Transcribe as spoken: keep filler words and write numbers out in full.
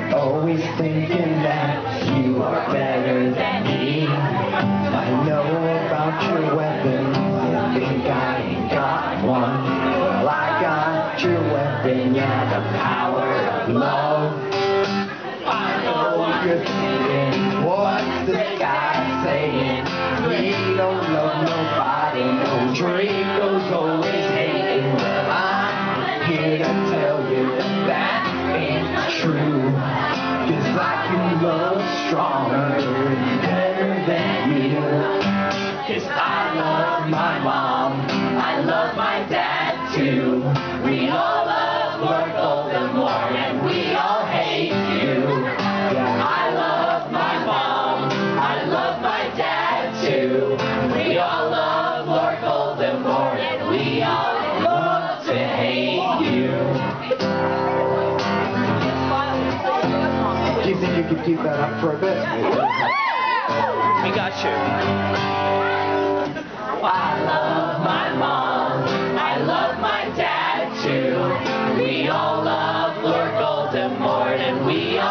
Always thinking that you are better than me. I know about your weapon, you think I ain't got one. Well, I got your weapon, yeah, the power of love. I know you're thinking, what's this guy saying? He don't love nobody, no Draco's always hating. Well, I'm here to tell you that that ain't true. Cause I can love stronger and better than you. Cause I love my mom, I love my dad too. We all love Lord Voldemort and we all hate you. Yeah, I love my mom, I love my dad too. We all love Lord Voldemort and we all love to hate you. Do you think you could keep that up for a bit? We got you. I love my mom, I love my dad too. We all love Lord Voldemort and we all